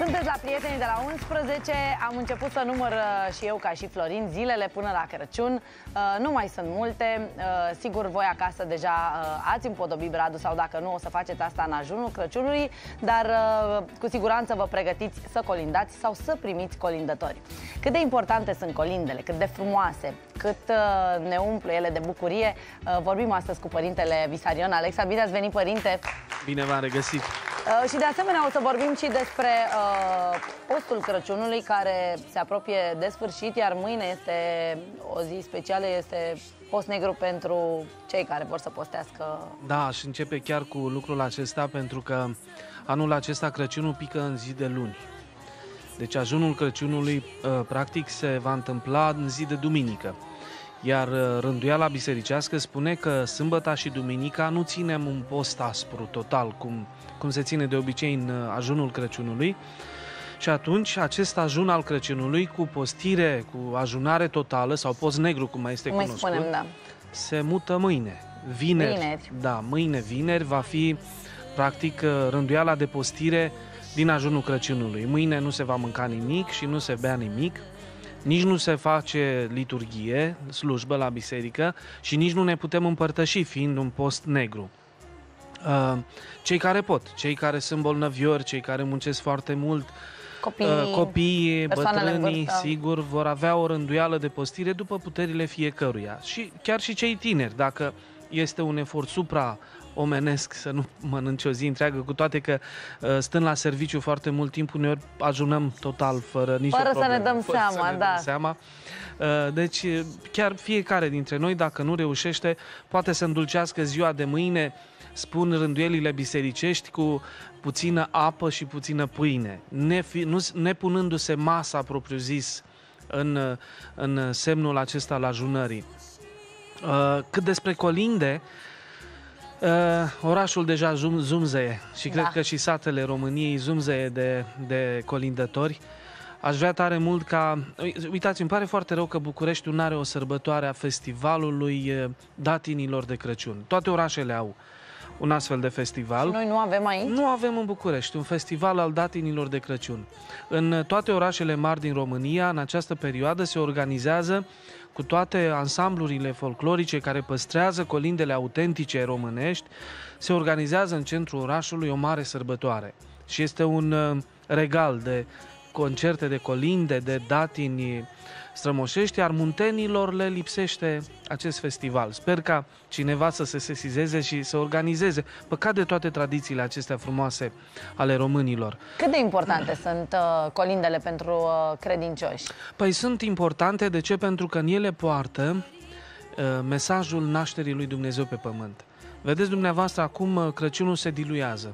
Sunteți la Prietenii de la 11. Am început să număr și eu, ca și Florin, zilele până la Crăciun. Nu mai sunt multe. Sigur, voi acasă deja ați împodobit bradul sau dacă nu, o să faceți asta în ajunul Crăciunului. Dar cu siguranță vă pregătiți să colindați sau să primiți colindători. Cât de importante sunt colindele, cât de frumoase, cât ne umplu ele de bucurie. Vorbim astăzi cu părintele Visarion. Alexa, bine ați venit, părinte! Bine v-am regăsit! Și de asemenea o să vorbim și despre postul Crăciunului, care se apropie de sfârșit, iar mâine este o zi specială, este post negru pentru cei care vor să postească. Da, și începe chiar cu lucrul acesta, pentru că anul acesta Crăciunul pică în zi de luni. Deci ajunul Crăciunului practic se va întâmpla în zi de duminică. Iar rânduiala bisericească spune că sâmbăta și duminica nu ținem un post aspru total, cum se ține de obicei în ajunul Crăciunului. Și atunci acest ajun al Crăciunului cu postire, cu ajunare totală sau post negru, cum mai este cunoscut, spunem, da, se mută mâine. Vineri. Da, mâine, vineri, va fi practic rânduiala de postire din ajunul Crăciunului. Mâine nu se va mânca nimic și nu se bea nimic. Nici nu se face liturghie, slujbă la biserică și nici nu ne putem împărtăși, fiind un post negru. Cei care pot, cei care sunt bolnăviori, cei care muncesc foarte mult, copiii, bătrânii, sigur, vor avea o rânduială de postire după puterile fiecăruia. Și chiar și cei tineri, dacă este un efort supraomenesc să nu mănânci o zi întreagă, cu toate că stând la serviciu foarte mult timp, uneori ajunăm total fără nicio problemă. Fără să ne dăm seama, da. Seama. Deci chiar fiecare dintre noi, dacă nu reușește, poate să îndulcească ziua de mâine, spun rânduielile bisericești, cu puțină apă și puțină pâine, nepunându-se masa propriu-zis în semnul acesta al ajunării. Cât despre colinde, orașul deja zumzeie și cred că și satele României zumzeie de colindători. Aș vrea tare mult ca... Uitați, îmi pare foarte rău că Bucureștiul nu are o sărbătoare a festivalului datinilor de Crăciun. Toate orașele au un astfel de festival. Și noi nu avem aici? Nu avem în București un festival al datinilor de Crăciun. În toate orașele mari din România, în această perioadă, se organizează cu toate ansamblurile folclorice care păstrează colindele autentice românești, se organizează în centrul orașului o mare sărbătoare. Și este un regal de concerte de colinde, de datini strămoșești, iar muntenilor le lipsește acest festival. Sper ca cineva să se sesizeze și să organizeze. Păcat de toate tradițiile acestea frumoase ale românilor. Cât de importante sunt colindele pentru credincioși? Păi sunt importante, de ce? Pentru că în ele poartă mesajul nașterii lui Dumnezeu pe pământ. Vedeți dumneavoastră, acum Crăciunul se diluează.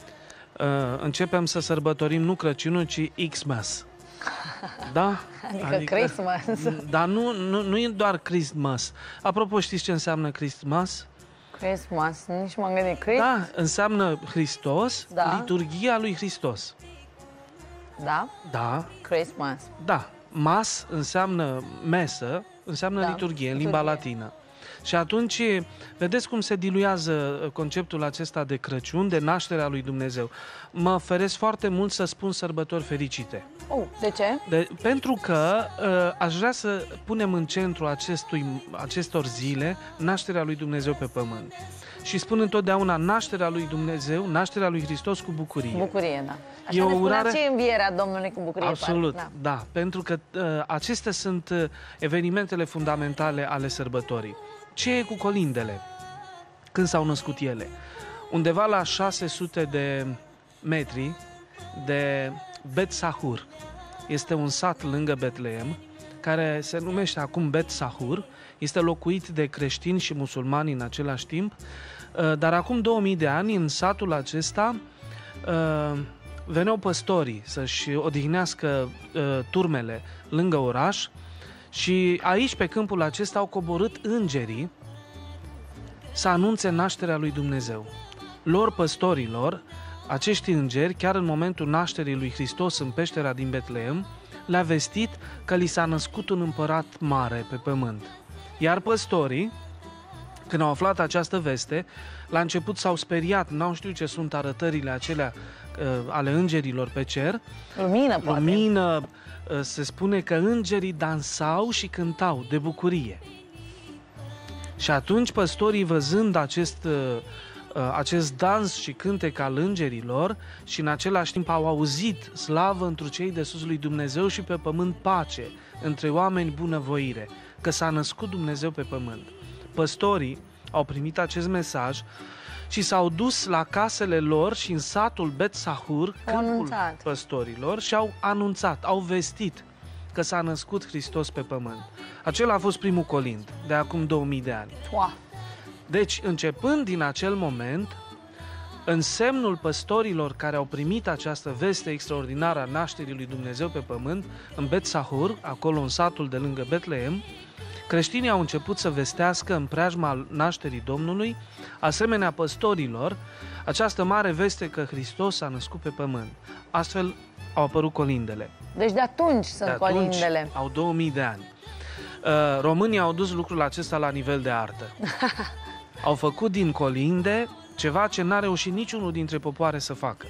Începem să sărbătorim nu Crăciunul, ci Xmas. Da? Adică Christmas. Dar nu e doar Christmas. Apropo, știți ce înseamnă Christmas? Christmas, nici m-am gândit. Christmas? Da, înseamnă Hristos, da. Liturghia lui Hristos. Da? Da. Christmas. Da. Mas înseamnă mesă, înseamnă liturghie, în limba latină. Și atunci, vedeți cum se diluează conceptul acesta de Crăciun, de nașterea lui Dumnezeu. Mă feresc foarte mult să spun sărbători fericite. De ce? Pentru că aș vrea să punem în centru acestor zile nașterea lui Dumnezeu pe pământ. Și spun întotdeauna nașterea lui Dumnezeu, nașterea lui Hristos cu bucurie. Bucurie, da. Așa e ne o urare... spunea și învierea Domnului cu bucurie. Absolut, pare. da. Pentru că acestea sunt evenimentele fundamentale ale sărbătorii. Ce e cu colindele? Când s-au născut ele? Undeva la 600 de metri de Bet Sahur. Este un sat lângă Betleem, care se numește acum Bet Sahur. Este locuit de creștini și musulmani în același timp. Dar acum 2000 de ani, în satul acesta, veneau păstorii să-și odihnească turmele lângă oraș. Și aici, pe câmpul acesta, au coborât îngerii să anunțe nașterea lui Dumnezeu. Lor, păstorilor, acești îngeri, chiar în momentul nașterii lui Hristos în peștera din Betleem, le-a vestit că li s-a născut un împărat mare pe pământ. Iar păstorii, când au aflat această veste, la început s-au speriat, n-au știut ce sunt arătările acelea ale îngerilor pe cer. Lumină, poate. Lumină, se spune că îngerii dansau și cântau de bucurie. Și atunci păstorii, văzând acest dans și cântec al îngerilor și în același timp au auzit slavă întru cei de sus lui Dumnezeu și pe pământ pace, între oameni bunăvoire, că s-a născut Dumnezeu pe pământ. Păstorii au primit acest mesaj și s-au dus la casele lor și în satul Bet-Sahur, câmpul păstorilor, și au anunțat, au vestit că s-a născut Hristos pe pământ. Acela a fost primul colind, de acum 2000 de ani. Wow. Deci, începând din acel moment, în semnul păstorilor care au primit această veste extraordinară a nașterii lui Dumnezeu pe pământ, în Bet-Sahur, acolo în satul de lângă Betlehem, creștinii au început să vestească în preajma nașterii Domnului, asemenea păstorilor, această mare veste că Hristos s-a născut pe pământ. Astfel au apărut colindele. Deci de atunci sunt colindele. Au 2000 de ani. Românii au dus lucrul acesta la nivel de artă. Au făcut din colinde ceva ce n-a reușit niciunul dintre popoare să facă.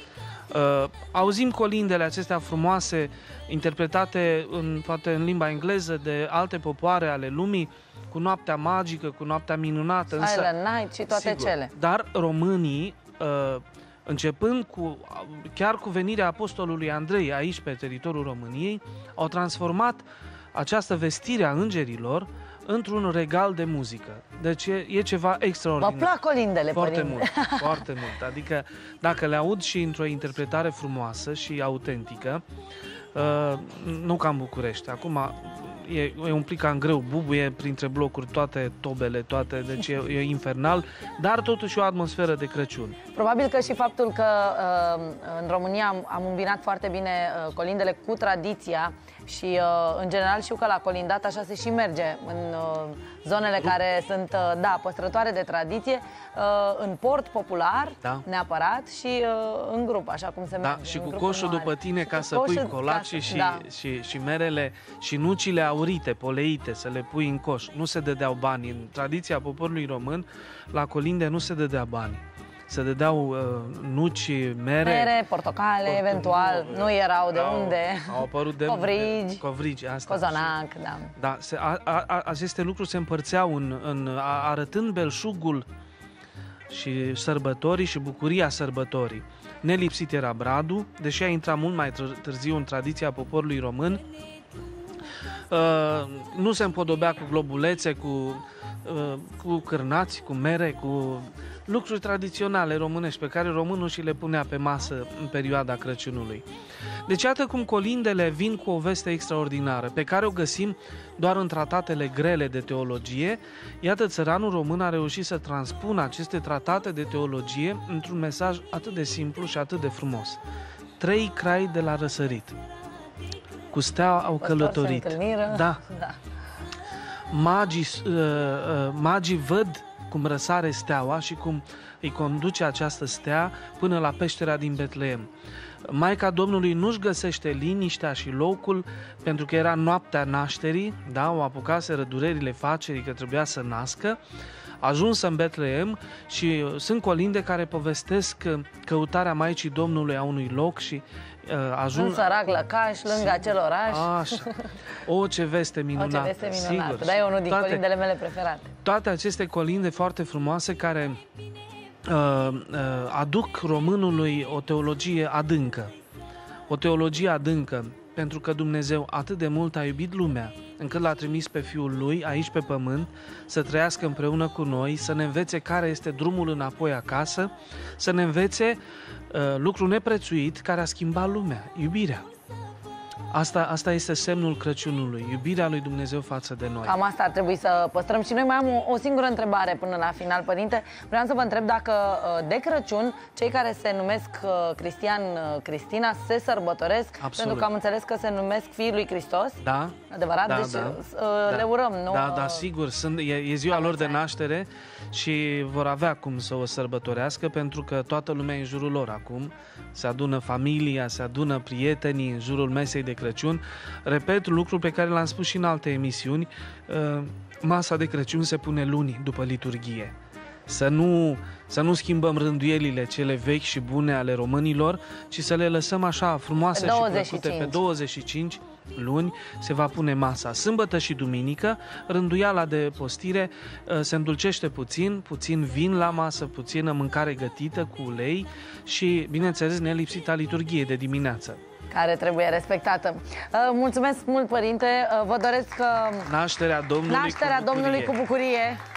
Auzim colindele acestea frumoase, interpretate poate în limba engleză de alte popoare ale lumii, cu noaptea magică, cu noaptea minunată. Silent Night și toate cele. Dar românii, începând chiar cu venirea apostolului Andrei aici pe teritoriul României, au transformat această vestire a îngerilor într-un regal de muzică. Deci e ceva extraordinar. Vă plac colindele, foarte mult, foarte mult. Adică dacă le aud și într-o interpretare frumoasă și autentică, nu ca în București. Acum e un plic în greu, bubuie printre blocuri toate tobele, toate, deci e infernal, dar totuși o atmosferă de Crăciun. Probabil că și faptul că în România am îmbinat foarte bine colindele cu tradiția și în general știu că la colindat așa se și merge în zonele care sunt păstrătoare de tradiție, în port popular, neapărat, și în grup, așa cum se merge. Și cu coșul după tine ca să pui colaci și merele și nucile aurite, poleite, să le pui în coș. Nu se dădeau bani. În tradiția poporului român, la colinde nu se dădea bani. Se dădeau nuci, mere, portocale, eventual, nu erau de unde. Au apărut covrigi, asta. Cozonac, da. Aceste lucruri se împărțeau arătând belșugul și sărbătorii și bucuria sărbătorii. Nelipsit era bradul, deși a intrat mult mai târziu în tradiția poporului român. Nu se împodobea cu globulețe, cu cârnați, cu mere, cu lucruri tradiționale românești pe care românul și le punea pe masă în perioada Crăciunului. Deci iată cum colindele vin cu o veste extraordinară, pe care o găsim doar în tratatele grele de teologie. Iată, țăranul român a reușit să transpună aceste tratate de teologie într-un mesaj atât de simplu și atât de frumos. 3 crai de la răsărit. Cu steaua au călătorit. Da. Magii văd cum răsare steaua și cum îi conduce această stea până la peștera din Betlehem. Maica Domnului nu-și găsește liniștea și locul pentru că era noaptea nașterii, o apucaseră durerile facerii că trebuia să nască, ajunsă în Betlehem și sunt colinde care povestesc căutarea Maicii Domnului a unui loc și un sărac lăcaș lângă acel oraș. Așa. Ce veste minunată. O, ce veste minunată. Sigur. Da, e unul din colindele mele preferate. Toate aceste colinde foarte frumoase care aduc românului o teologie adâncă. O teologie adâncă, pentru că Dumnezeu atât de mult a iubit lumea, încât l-a trimis pe Fiul Lui aici pe pământ să trăiască împreună cu noi, să ne învețe care este drumul înapoi acasă, să ne învețe lucru neprețuit care a schimbat lumea, iubirea. Asta este semnul Crăciunului, iubirea lui Dumnezeu față de noi. Cam asta ar trebui să păstrăm și noi. Mai am o singură întrebare până la final, Părinte. Vreau să vă întreb dacă de Crăciun cei care se numesc Cristian, Cristina se sărbătoresc. Absolut. Pentru că am înțeles că se numesc Fiii lui Hristos. Da. Adevărat? Da, deci le urăm, nu? Da, sigur. E ziua lor de naștere și vor avea cum să o sărbătorească, pentru că toată lumea e în jurul lor acum. Se adună familia, se adună prietenii în jurul mesei de Crăciun. Repet, lucrul pe care l-am spus și în alte emisiuni, masa de Crăciun se pune luni după liturghie. să nu schimbăm rânduielile cele vechi și bune ale românilor, ci să le lăsăm așa frumoase și plăcute. Pe 25 luni se va pune masa. Sâmbătă și duminică, rânduiala de postire se îndulcește puțin vin la masă, puțină mâncare gătită cu ulei și, bineînțeles, nelipsita liturghie de dimineață, care trebuie respectată. Mulțumesc mult, părinte. Vă doresc Nașterea Domnului cu bucurie.